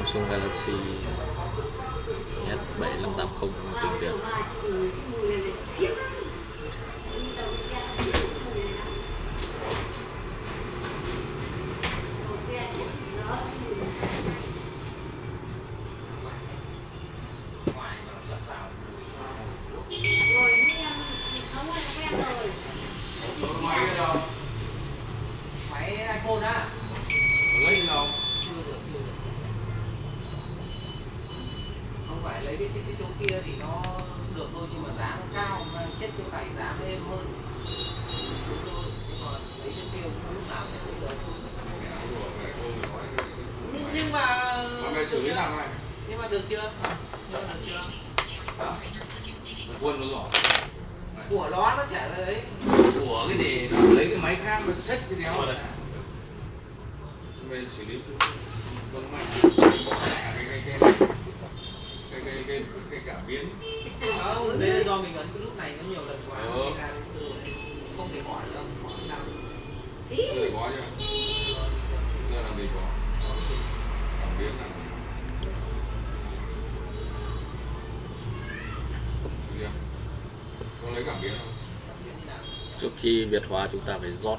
Samsung Galaxy S7580 tình điểm. Máy iPhone á? Lấy gì đâu? Không phải lấy cái chỗ kia thì nó được thôi, nhưng mà giá nó cao, mà chết chỗ này giá nó êm hơn. Đúng rồi, nhưng mà lấy chỗ kia không lúc nào cũng lấy được. Nhưng mà... Mày xử lý nào này? Nhưng mà được chưa? Nhưng mà được chưa? Đó. Mày quên nó rồi. Của nó chả là ấy. Của cái gì? Nó lấy cái máy khác nó xách trên đéo rồi. Mày xử lý vâng mày cái cảm biến. Không, đây là do mình ấn cái lúc này nó nhiều lần quá. Không thể hỏi đâu, hỏi sao? Giờ có chưa? Giờ làm gì có? Cảm biến là có lấy cảm biến không? Trước khi Việt hóa chúng ta phải rót.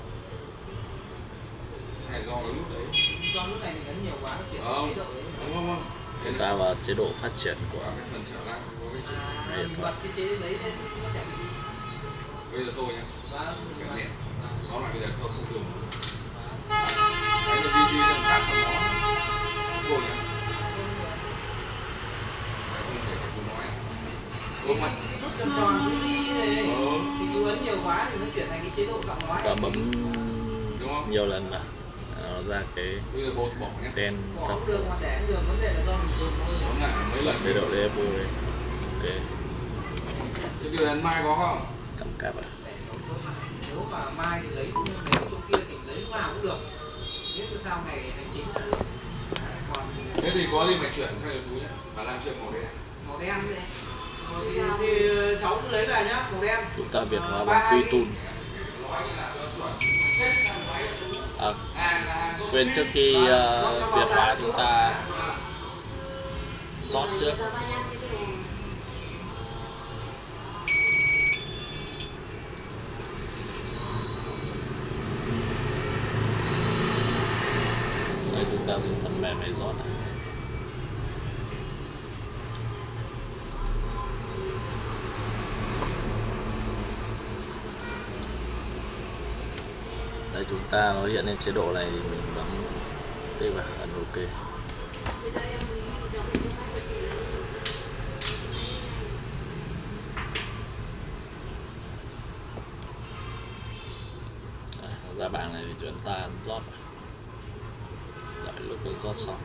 Hay do cái lúc đấy? Do lúc này mình ấn nhiều quá nó chuyển Không, chế độ ấy. không. Chúng ta vào chế độ phát triển của Phần trở lại có cái Mình bật cái chế đấy lên nó chạy đi. bây giờ tôi nhá. Vâng. Cái điện. Nó lại bây giờ tôi không dùng. Đấy là đi làm khác của nó. Tôi nhá. Không thể không nói. Đúng mặt. Nút tròn tròn cái đi này. Thì chú ấn nhiều quá thì nó chuyển thành cái chế độ giọng nói. ta bấm nhiều lần mà nó ra cái tên bỏ cũng được mà để cũng được, vấn đề là do mình dùng thôi. Mấy lần chế độ DFU đây. Ok. Thế từ lần mai có không? Cắm cáp à? Nếu mà mai thì lấy, nếu chỗ kia thì lấy lúc nào cũng được. Biết từ sau ngày hành chính là được. Còn thế thì có gì mày chuyển sang cho chú nhé. Và làm chuyện màu đen. Màu đen đấy. Thì cháu cứ lấy về nhá, màu đen. Chúng ta Việt hóa bằng Quy Tun. Quên, trước khi Việt hóa chúng ta rót trước. Đây, chúng ta dùng phần mềm để rót này. Đây, chúng ta nó hiện lên chế độ này thì mình bấm đây và ấn OK. Đây, ra bảng này thì chúng ta rót. Đợi lúc nó rót xong.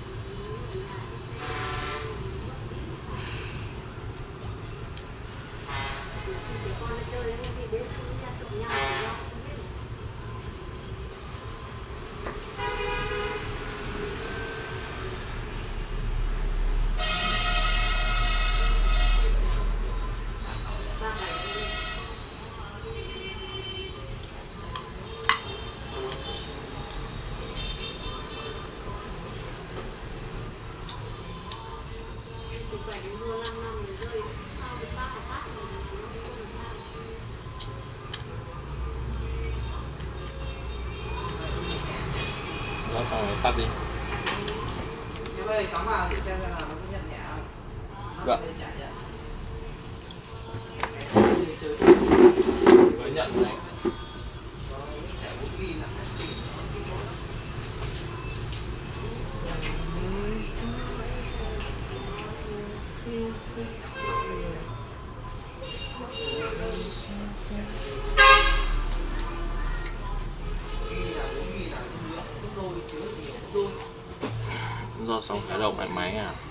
Nó xong rồi tắt đi. Thế bây giờ cắm vào thì xem ra là nó có nhận nhẹ không? Vâng. Mới nhận này. Do xong khởi động lại máy à?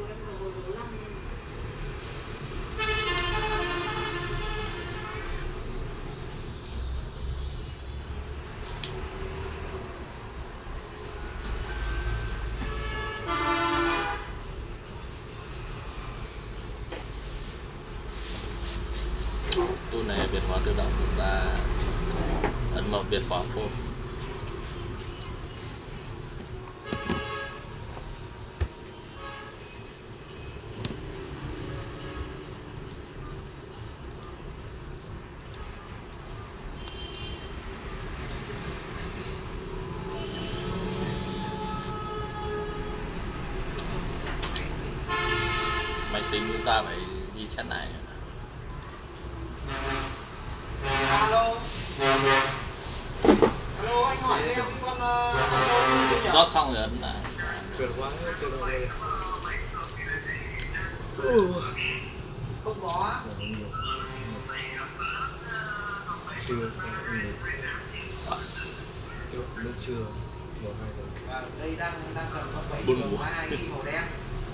Tool này biệt hóa tự động, chúng ta ấn vào biệt hóa phone. Máy tính chúng ta phải reset lại. Alo. Alo, anh hỏi em cái con Rót xong rồi ấn lại. Tuyệt quá, tuyệt vời. không có. Chưa, nước chưa, một hai rồi. Và đây đang cần con 7 Buồn đường ngủ. 2 ghi màu đen.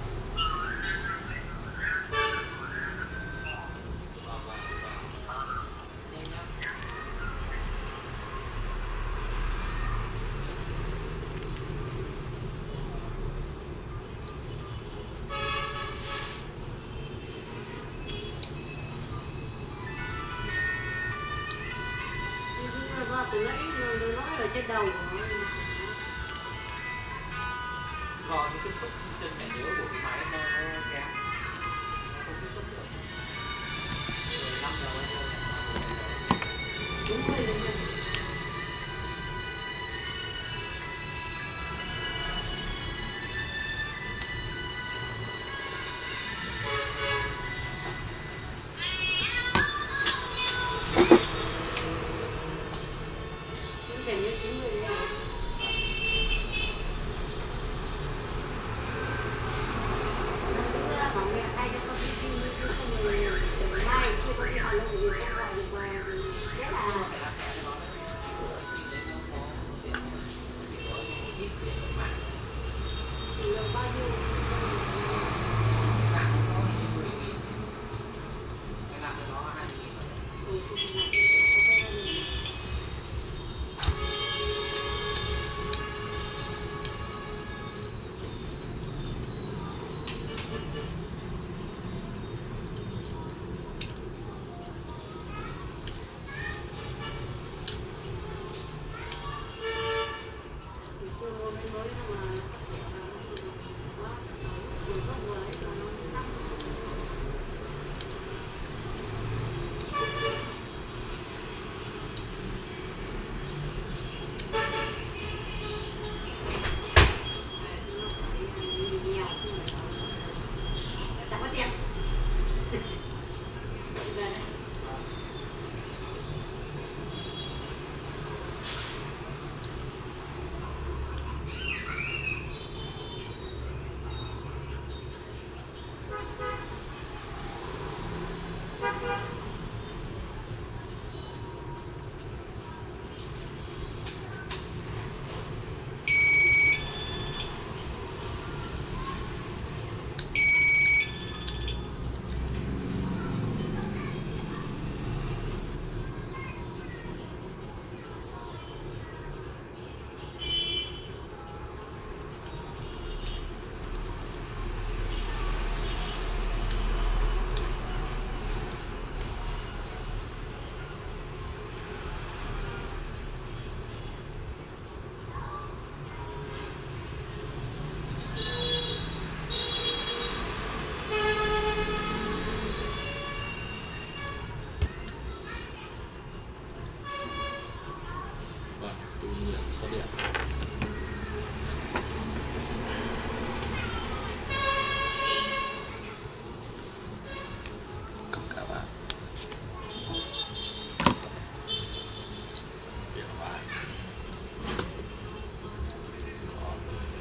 Nhanh nhá. Từ nãy nó ở trên đầu của nó. Do những tiếp xúc trên mẻ nhớ của cái máy nó kém, nó không tiếp xúc được. Rồi 5 giờ anh ơi. Đúng rồi, đúng rồi. Không thể như chúng người nào. Bảo mẹ hay cho con đi không người mai chưa có đi Hà Nội thì con gọi được mà sẽ là Phải làm thẻ cho nó đấy. Anh xin đấy nó có tiền, chỉ có ít tiền ở mạng. được bao nhiêu. Mạng nó có 10.000. Phải làm cho nó 20.000 rồi. Thì là ok. Xưa mua cái mới mà nó có vừa ấy mà nó đắt. Nghèo chẳng có tiền. Về đấy. Vâng, tool nhận số điện. Cấp cả bạn. Biệt hóa. Đó.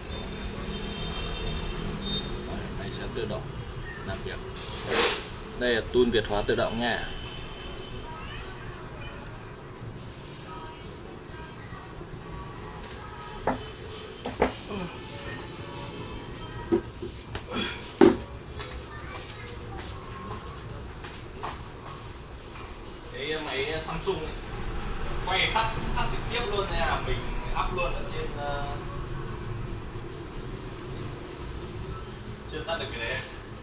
Đấy, máy sẽ tự động làm việc. Đây là tool biệt hóa tự động nha. Samsung ấy. Quay phát trực tiếp luôn nên là mình up luôn ở trên chưa tắt được cái đấy.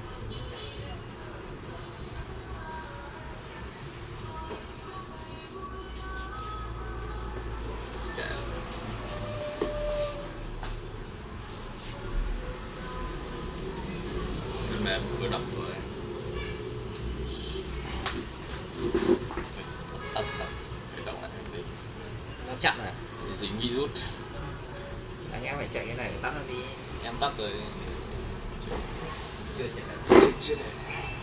Phần mềm vừa đọc rồi. Tắt phải động lại tí. Nó chặn à? Dính virus. Anh em phải chạy cái này phải tắt nó đi. Em tắt rồi. Chưa chạy được. Chưa để.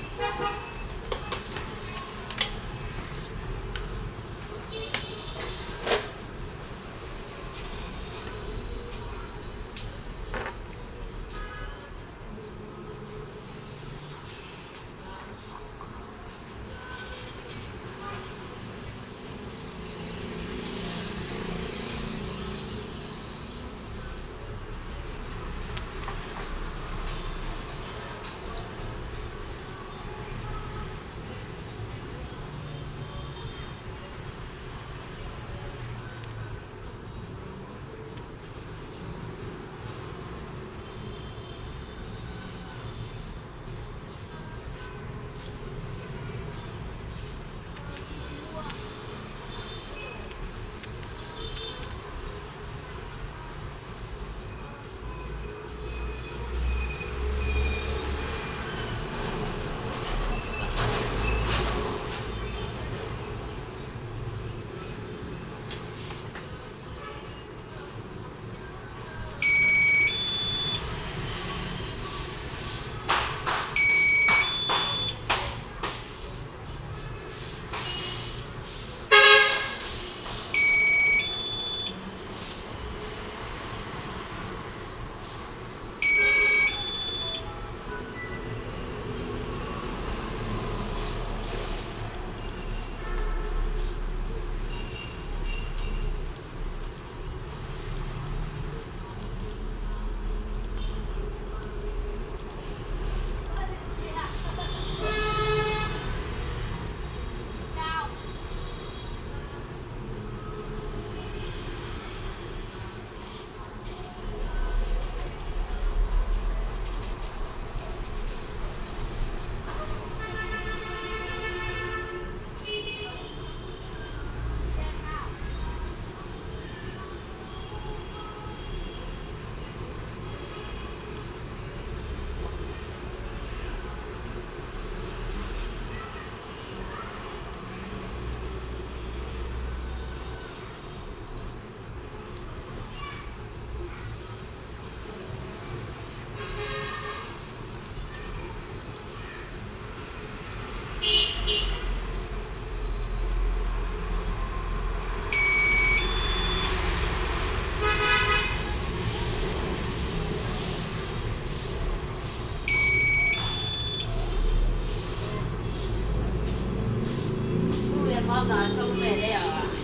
bao giờ trông về đây ở ạ?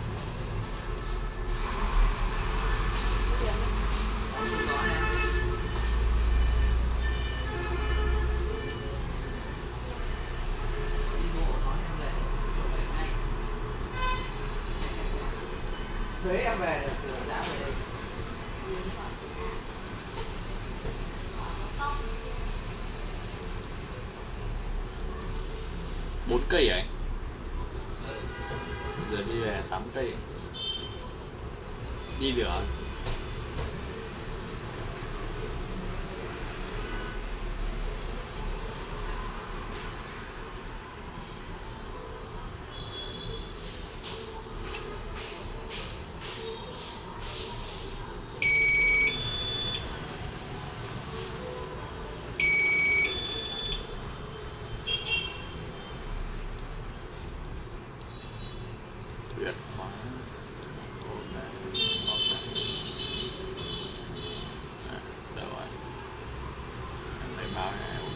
Huế em về được từ xã về đây. 4 cây à anh? Giờ đi về 8 cây. Đi được. Tuyệt quá. Được rồi. Em thấy báo này ok.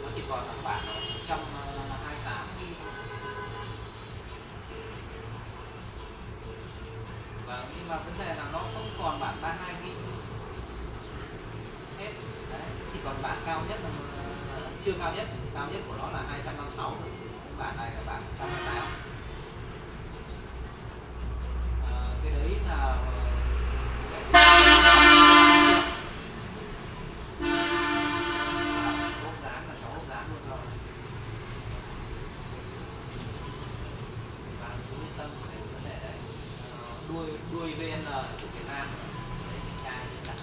chỉ còn là bản 128 GB thôi. Và nhưng mà vấn đề là nó không còn bản 32 GB hết. Đấy, chỉ còn bản cao nhất là chưa cao nhất của nó là 256 thôi. Bản này là bản 128. Cái đấy là hộp dán là 6 hộp dán luôn rồi. Bạn cứ yên tâm về vấn đề đấy. Đuôi VN của Việt Nam đấy, mình tra hiện tại.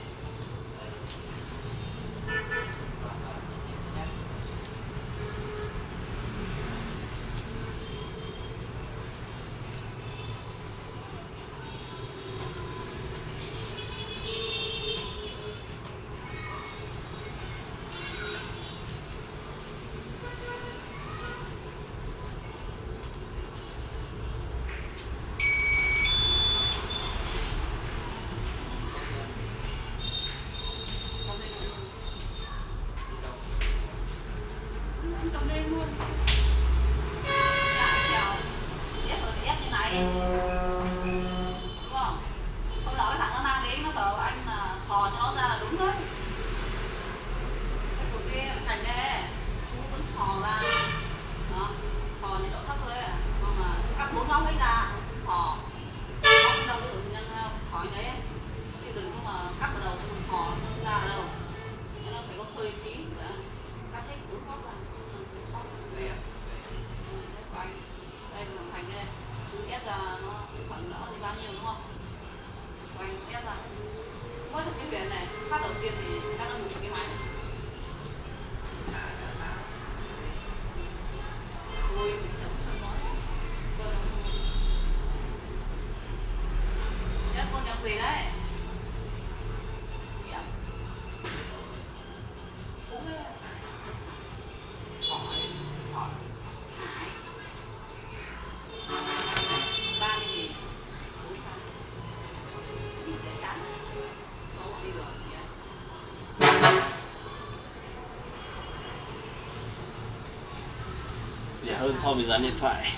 Rẻ hơn so với giá điện thoại.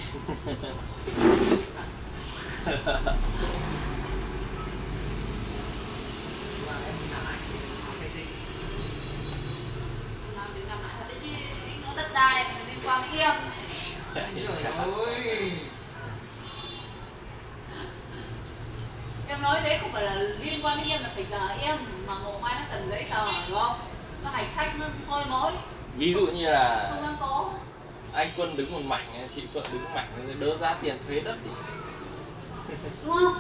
Đất đai liên quan đến em. Em nói đấy không phải là liên quan đến em, là phải giờ em mà ngộ mai nó cần giấy tờ đúng không? Nó hạch sách, nó soi mối. Ví dụ như là không đang có. Anh Quân đứng một mảnh, chị Phượng đứng một mảnh, đỡ giá tiền thuế đất thì Đúng không?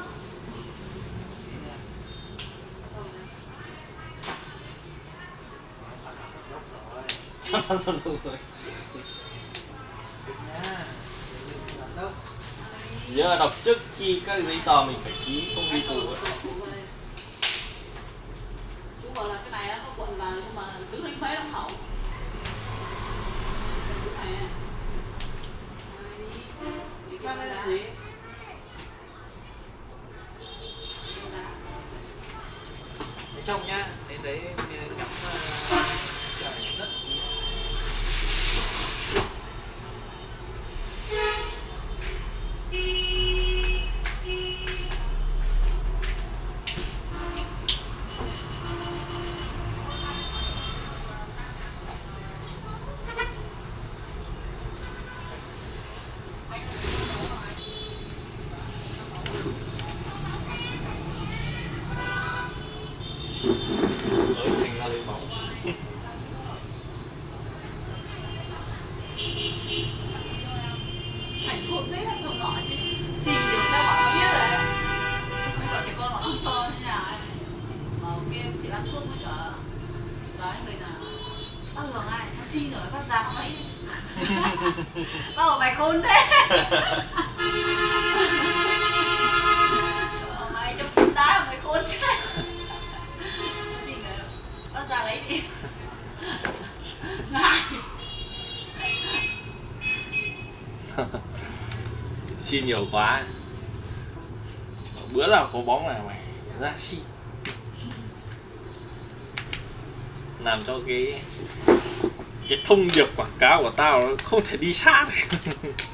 cho nó xong rồi. Nhớ đọc trước khi các giấy tờ mình phải ký, không ghi phù. Chú bảo là cái này có quận vào nhưng mà đứng đánh mấy lắm hậu. Cái này Sao đây là gì? Để trông nhá, đến đấy ngắm trời đất. Thành ra lấy bóng. Thành khôn đấy là thường gọi chứ. Xin điều tra bọn nó biết rồi. Mấy cậu trẻ con bọn nó không cho như nào ấy. Mà kia chị ăn thuốc với cả nói người là bác Hường ai, nó xin rồi bác ra nó lấy. Bác bảo mày khôn thế. Mày trong cúm đá mà mày khôn thế. Xin rồi bác ra lấy đi. Ngại. Xin nhiều quá. Bữa nào có bóng là mày ra xin. Làm cho cái cái thông điệp quảng cáo của tao nó không thể đi xa được.